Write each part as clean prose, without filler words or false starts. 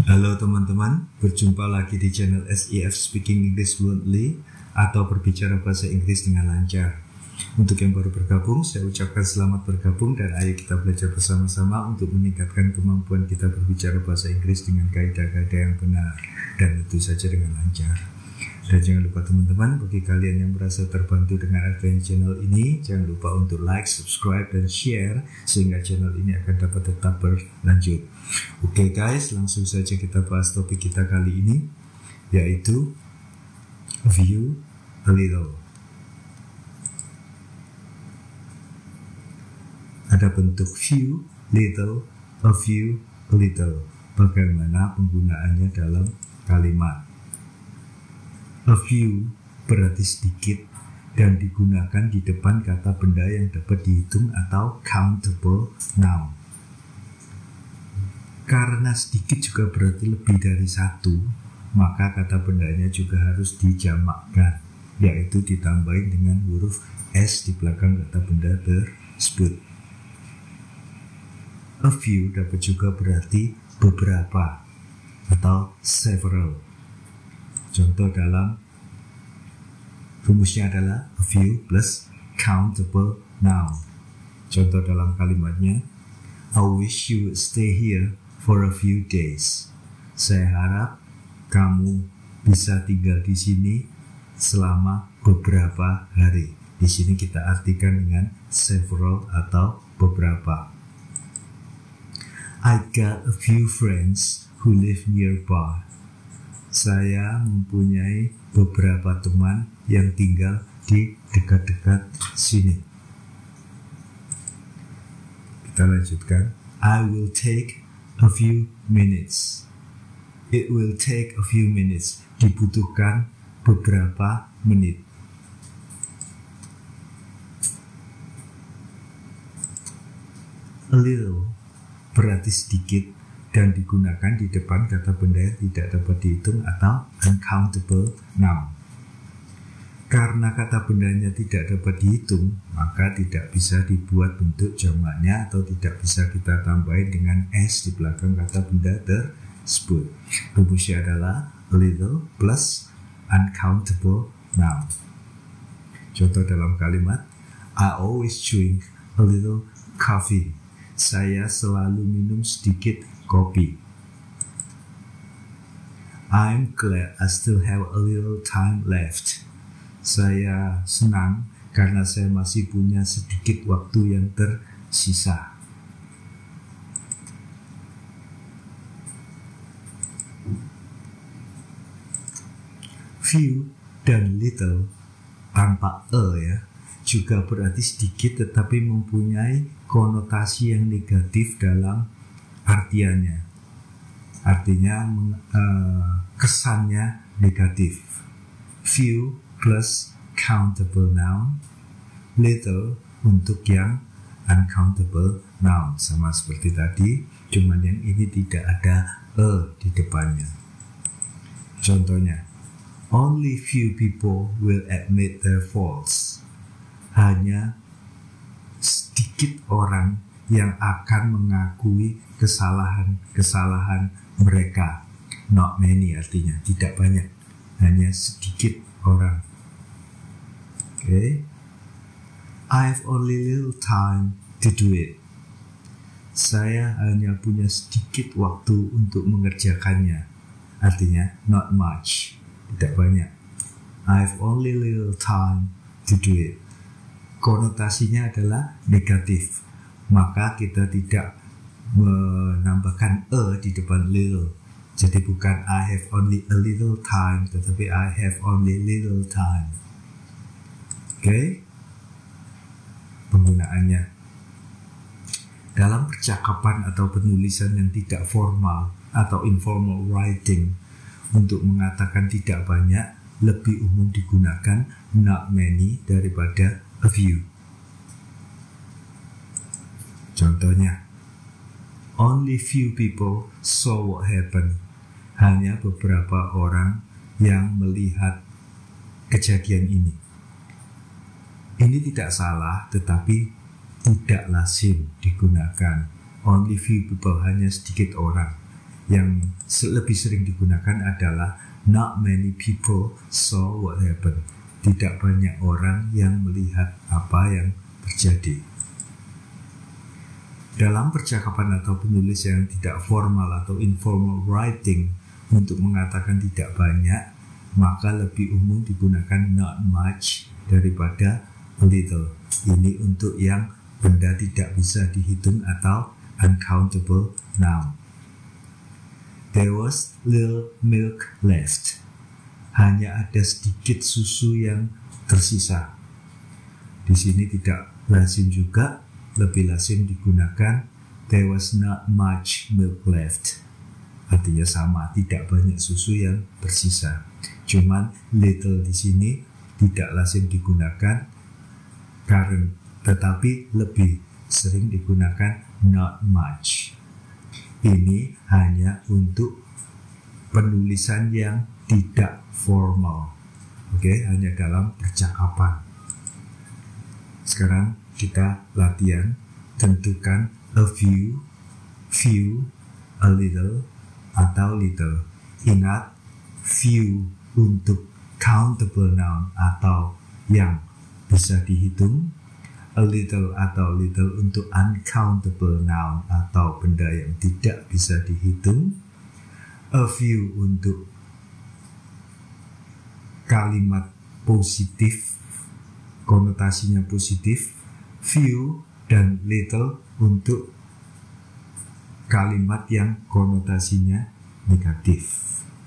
Halo teman-teman, berjumpa lagi di channel SEF Speaking English Fluently atau berbicara bahasa Inggris dengan lancar. Untuk yang baru bergabung, saya ucapkan selamat bergabung dan ayo kita belajar bersama-sama untuk meningkatkan kemampuan kita berbicara bahasa Inggris dengan kaidah-kaidah yang benar dan tentu saja dengan lancar. Dan jangan lupa teman-teman, bagi kalian yang merasa terbantu dengan adanya channel ini, jangan lupa untuk like, subscribe, dan share sehingga channel ini akan dapat tetap berlanjut. Oke guys, langsung saja kita bahas topik kita kali ini, yaitu a few, a little. Ada bentuk few, little, a few, a little. Bagaimana penggunaannya dalam kalimat? A few berarti sedikit dan digunakan di depan kata benda yang dapat dihitung atau countable noun. Karena sedikit juga berarti lebih dari satu, maka kata bendanya juga harus dijamakkan, yaitu ditambahin dengan huruf S di belakang kata benda tersebut. A few dapat juga berarti beberapa atau several. Contoh dalam rumusnya adalah a few plus countable noun. Contoh dalam kalimatnya, I wish you would stay here for a few days. Saya harap kamu bisa tinggal di sini selama beberapa hari. Di sini kita artikan dengan several atau beberapa. I got a few friends who live nearby. Saya mempunyai beberapa teman yang tinggal di dekat-dekat sini. Kita lanjutkan. I will take a few minutes. It will take a few minutes. Dibutuhkan beberapa menit. A little berarti sedikit dan digunakan di depan kata benda yang tidak dapat dihitung atau uncountable noun. Karena kata bendanya tidak dapat dihitung, maka tidak bisa dibuat bentuk jamaknya atau tidak bisa kita tambahin dengan S di belakang kata benda tersebut. Rumusnya adalah a little plus uncountable noun. Contoh dalam kalimat, I always drink a little coffee. Saya selalu minum sedikit kopi. I'm glad I still have a little time left. Saya senang karena saya masih punya sedikit waktu yang tersisa. Few dan little tanpa ya juga berarti sedikit tetapi mempunyai konotasi yang negatif dalam artiannya. Artinya kesannya negatif. Few plus countable noun, little untuk yang uncountable noun. Sama seperti tadi, cuman yang ini tidak ada di depannya. Contohnya, only few people will admit their faults. Hanya sedikit orang yang akan mengakui kesalahan mereka. Not many artinya, tidak banyak, hanya sedikit orang. Okay. I've only little time to do it. Saya hanya punya sedikit waktu untuk mengerjakannya. Artinya not much, tidak banyak. I've only little time to do it. Konotasinya adalah negatif, maka kita tidak menambahkan di depan little. Jadi bukan I have only a little time, tetapi I have only little time. Oke? Penggunaannya dalam percakapan atau penulisan yang tidak formal atau informal writing, untuk mengatakan tidak banyak lebih umum digunakan not many daripada a few. Contohnya, only few people saw what happened. Hanya beberapa orang yang melihat kejadian ini. Ini tidak salah, tetapi tidak lazim digunakan. Only few people, hanya sedikit orang. yang lebih sering digunakan adalah not many people saw what happened. Tidak banyak orang yang melihat apa yang terjadi. Dalam percakapan atau penulis yang tidak formal atau informal writing, untuk mengatakan tidak banyak, maka lebih umum digunakan not much daripada little. Ini untuk yang benda tidak bisa dihitung atau uncountable noun. There was little milk left. Hanya ada sedikit susu yang tersisa. Di sini tidak lazim juga, lebih lazim digunakan there was not much milk left. Artinya sama, tidak banyak susu yang tersisa. Cuman little di sini tidak lazim digunakan tetapi lebih sering digunakan not much. Ini hanya untuk penulisan yang tidak formal. Oke, hanya dalam percakapan. Sekarang kita latihan. Tentukan a few, a little, atau little. Ingat, few untuk countable noun atau yang bisa dihitung, a little atau little untuk uncountable noun atau benda yang tidak bisa dihitung, a few untuk kalimat positif, konotasinya positif, few dan little untuk kalimat yang konotasinya negatif.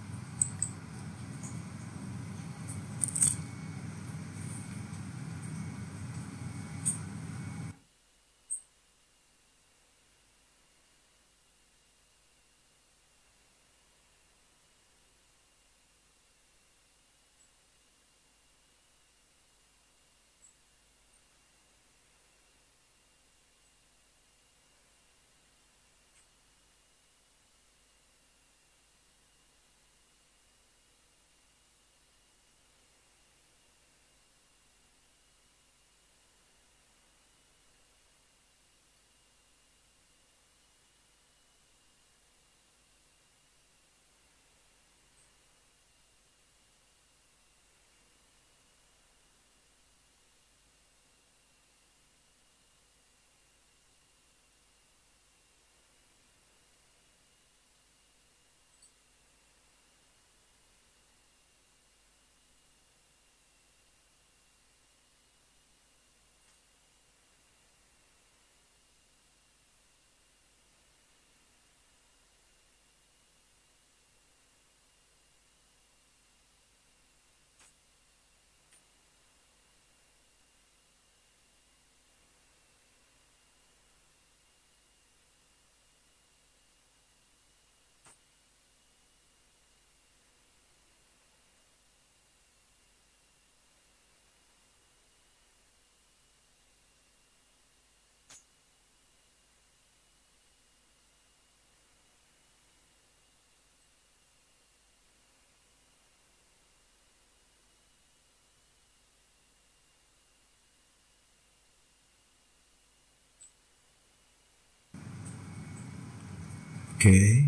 Oke,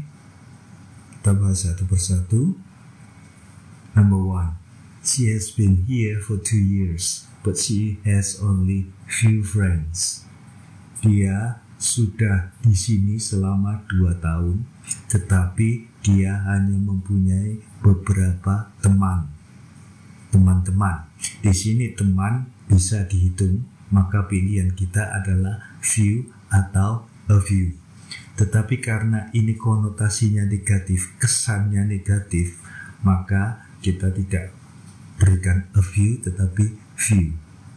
kita bahas satu persatu. Number 1, she has been here for 2 years, but she has only few friends. Dia sudah di sini selama 2 tahun, tetapi dia hanya mempunyai beberapa teman-teman. Di sini teman bisa dihitung, maka pilihan kita adalah few atau a few. Tetapi karena ini konotasinya negatif, kesannya negatif, maka kita tidak berikan a few tetapi few.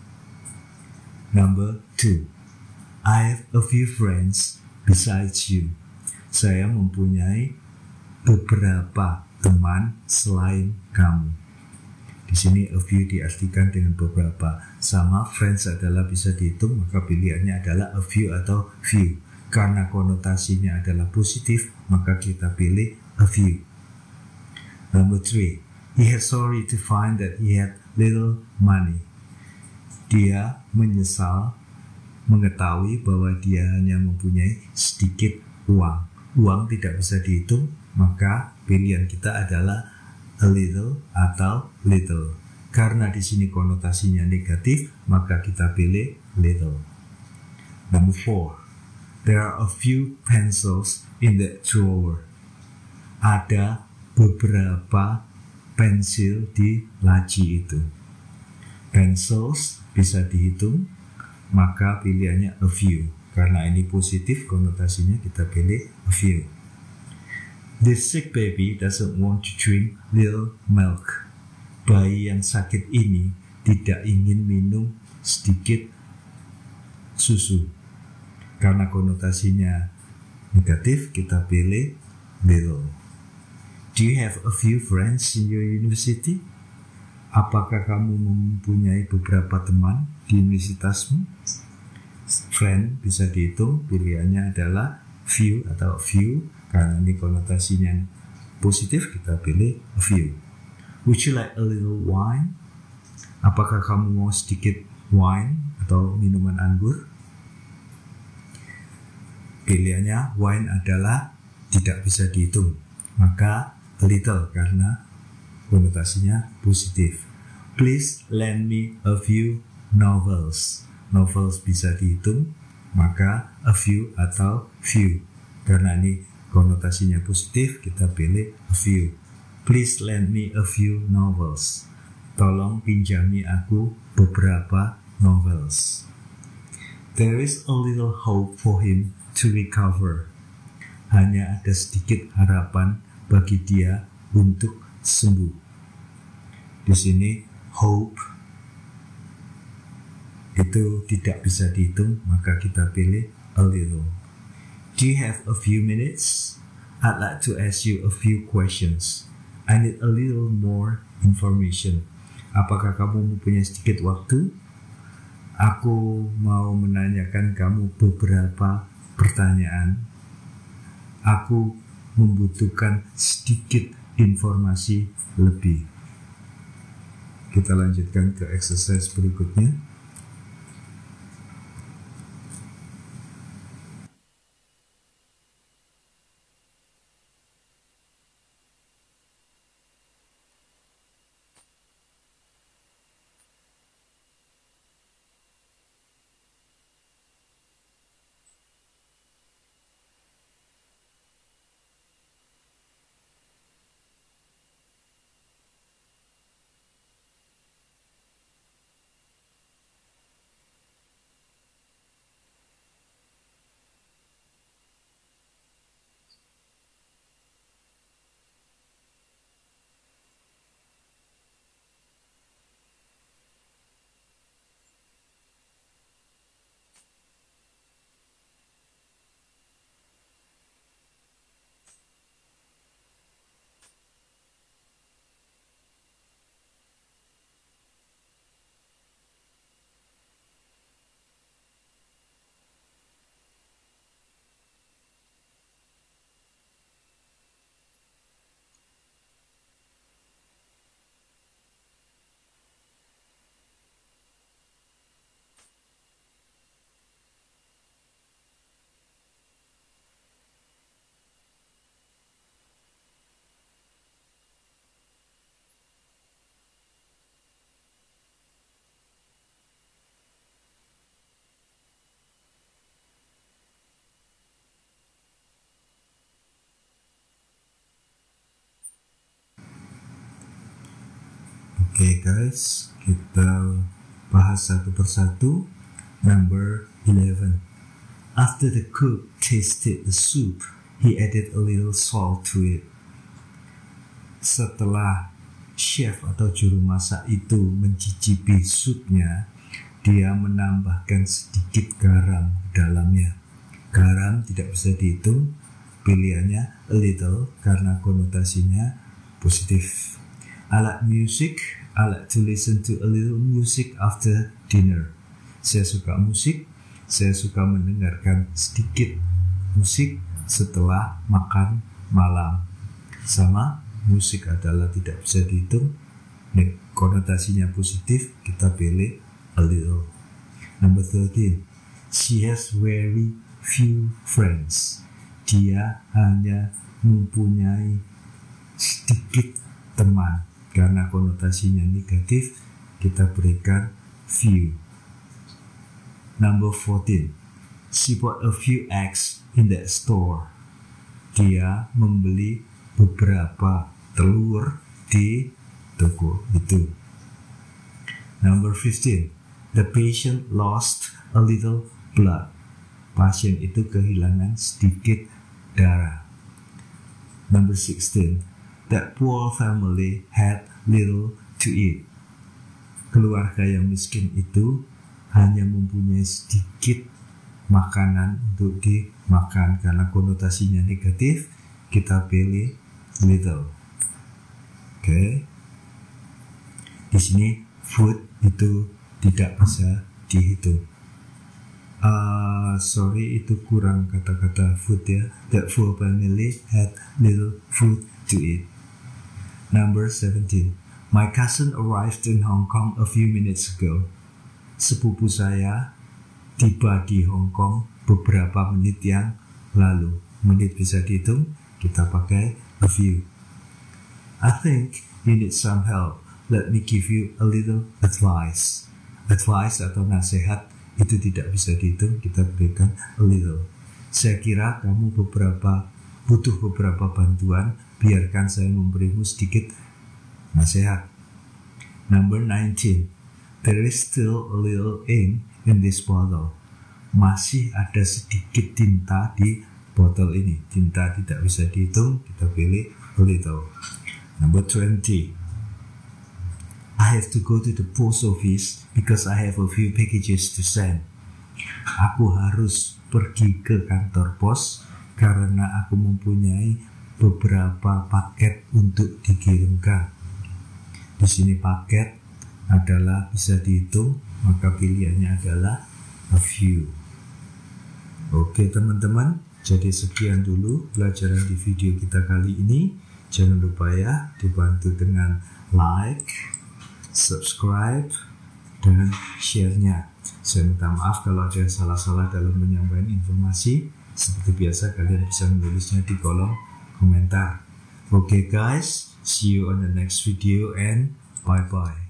Number 2, I have a few friends besides you. Saya mempunyai beberapa teman selain kamu. Di sini a few diartikan dengan beberapa. Sama friends adalah bisa dihitung, maka pilihannya adalah a few atau few. Karena konotasinya adalah positif, maka kita pilih a few. Number 3, he is sorry to find that he had little money. Dia menyesal mengetahui bahwa dia hanya mempunyai sedikit uang. uang tidak bisa dihitung, maka pilihan kita adalah a little atau little. Karena di sini konotasinya negatif, maka kita pilih little. Number 4. There are a few pencils in the drawer. Ada beberapa pensil di laci itu. Pencils bisa dihitung, maka pilihannya a few. Karena ini positif, konotasinya kita pilih a few. This sick baby doesn't want to drink little milk. Bayi yang sakit ini tidak ingin minum sedikit susu. Karena konotasinya negatif, kita pilih little. Do you have a few friends in your university? Apakah kamu mempunyai beberapa teman di universitasmu? Friend bisa dihitung, pilihannya adalah few atau few. Karena ini konotasinya positif, kita pilih a few. Would you like a little wine? Apakah kamu mau sedikit wine atau minuman anggur? Pilihannya wine adalah tidak bisa dihitung, maka a little karena konotasinya positif. Please lend me a few novels. Novels bisa dihitung, maka a few atau few. Karena ini konotasinya positif, kita pilih a few. Please lend me a few novels. Tolong pinjami aku beberapa novels. There is a little hope for him to recover. Hanya ada sedikit harapan bagi dia untuk sembuh. Di sini hope itu tidak bisa dihitung, maka kita pilih a little. Do you have a few minutes? I'd like to ask you a few questions. I need a little more information. Apakah kamu mempunyai sedikit waktu? Aku mau menanyakan kamu beberapa pertanyaan. Aku membutuhkan sedikit informasi lebih. Kita lanjutkan ke exercise berikutnya. Oke guys, kita bahas satu persatu. Number 11. After the cook tasted the soup, he added a little salt to it. Setelah chef atau juru masak itu mencicipi supnya, dia menambahkan sedikit garam ke dalamnya. Garam tidak bisa dihitung, pilihannya a little karena konotasinya positif. I like music. I like to listen to a little music after dinner. Saya suka musik. Saya suka mendengarkan sedikit musik setelah makan malam. Sama, musik adalah tidak bisa dihitung. Konotasinya positif, kita pilih a little. Number 13. She has very few friends. dia hanya mempunyai sedikit teman. Karena konotasinya negatif, kita berikan few. Number 14. She bought a few eggs in that store. Dia membeli beberapa telur di toko itu. Number 15. The patient lost a little blood. Pasien itu kehilangan sedikit darah. Number 16. That poor family had little to eat. Keluarga yang miskin itu hanya mempunyai sedikit makanan untuk dimakan. Karena konotasinya negatif, kita pilih little. Oke. Di sini food itu tidak bisa dihitung. Sorry, itu kurang kata-kata food ya. That poor family had little food to eat. Number 17. My cousin arrived in Hong Kong a few minutes ago. Sepupu saya tiba di Hong Kong beberapa menit yang lalu. Menit bisa dihitung, kita pakai a few. I think you need some help. Let me give you a little advice. Advice atau nasihat itu tidak bisa dihitung, kita berikan a little. Saya kira kamu butuh beberapa bantuan, biarkan saya memberimu sedikit nasihat. Number 19. There is still a little ink in this bottle. Masih ada sedikit tinta di botol ini. Tinta tidak bisa dihitung, kita pilih a little. Number 20. I have to go to the post office because I have a few packages to send. Aku harus pergi ke kantor pos karena aku mempunyai beberapa paket untuk dikirimkan. Di sini paket adalah bisa dihitung, maka pilihannya adalah a few. Oke teman-teman, jadi sekian dulu pelajaran di video kita kali ini. Jangan lupa ya, dibantu dengan like, subscribe, dan share-nya. Saya minta maaf kalau ada salah-salah dalam menyampaikan informasi. Seperti biasa, kalian bisa menulisnya di kolom komentar. Okay guys, see you on the next video and bye-bye.